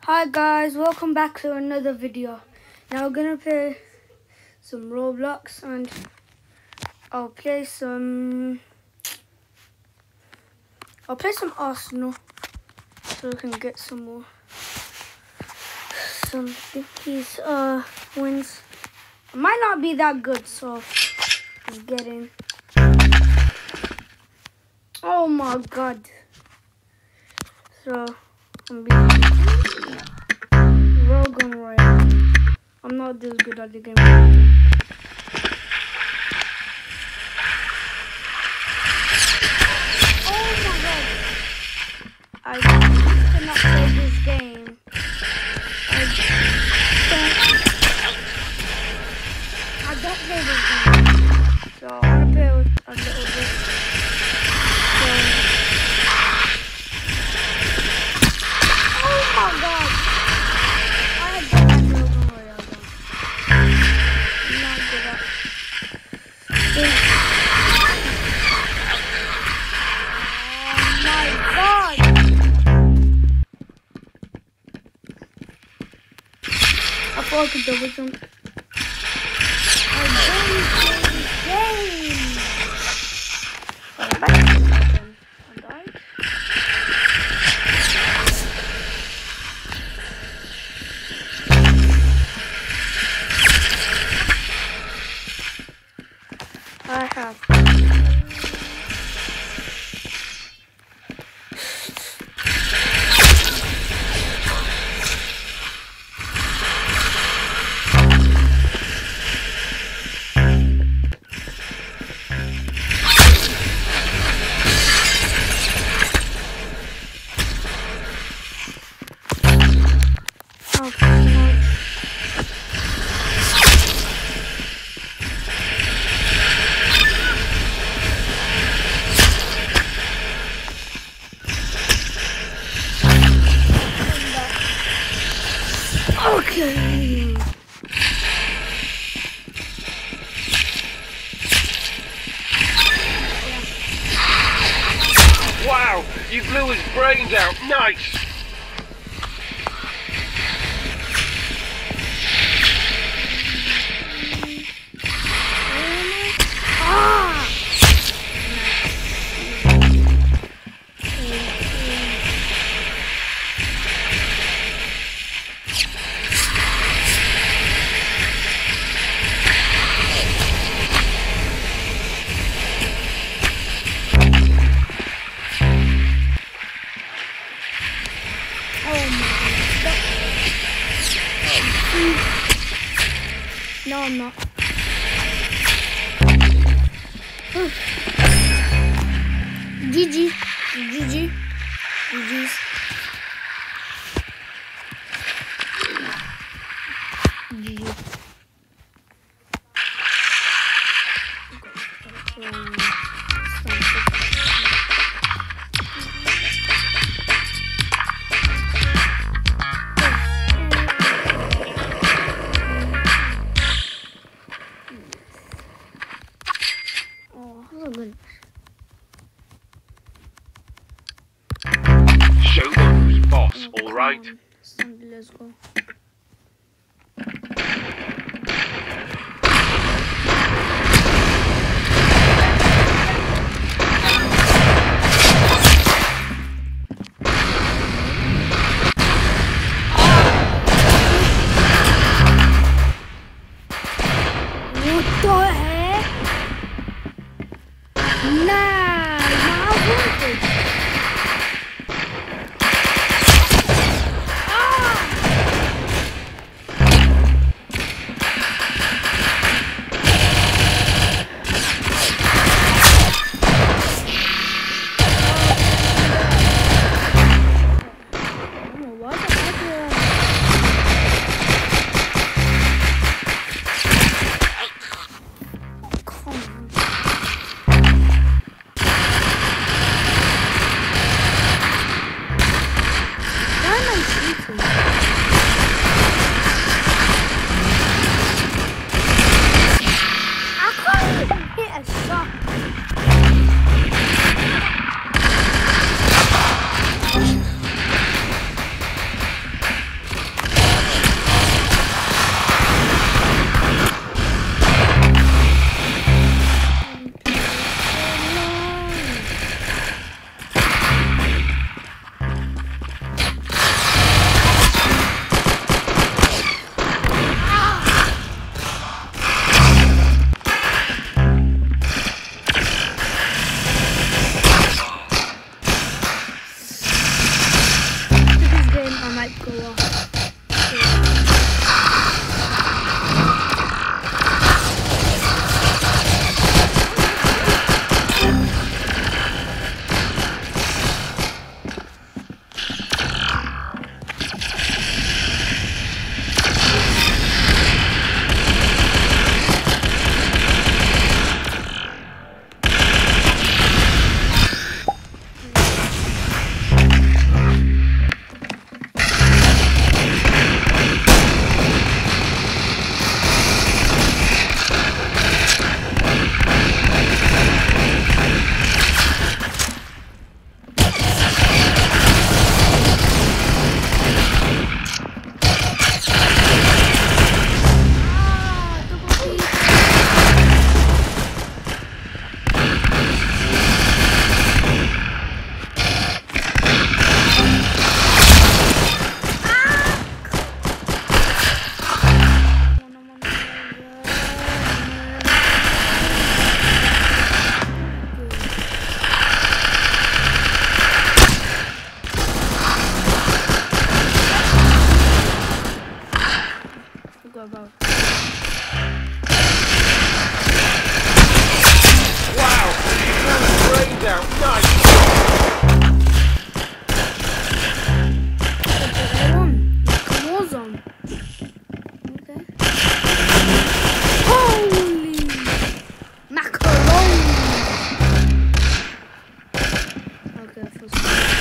Hi guys, welcome back to another video. Now we're gonna play some Roblox and I'll play some Arsenal so we can get some these wins. It might not be that good, so let's get in. Oh my god. So I'm being Rogan Royale. I'm not this good at the game. Oh my god. I cannot play this game. I don't play this game. So I want to play with a little bit. Oh my god. I don't like Rogan Royale though. I'm not good at this. Oh my god. I thought I could double jump. I don't play this game. I died. I have. Okay. Wow, you blew his brains out. Nice. No, I'm not. GG. GG. GG's. GG. Show them who's boss, all right? Let's go. What the heck? Nah, my voltage. light go off. Go. Wow, you blew his brains out. Nice. Warzone. Okay. Holy macaroni. Okay, first.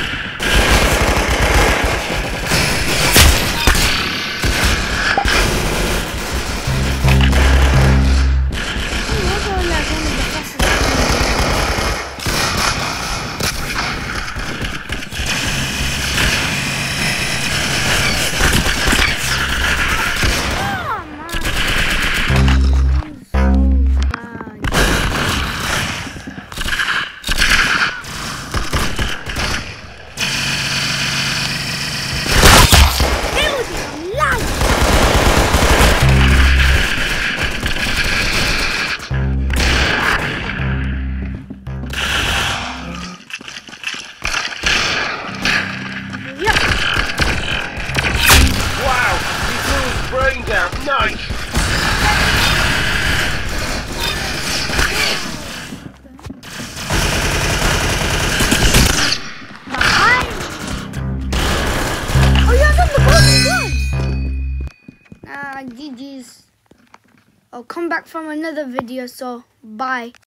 Brains out. Nice. Oh, you have the golden gun. GG's. I'll come back from another video, so bye.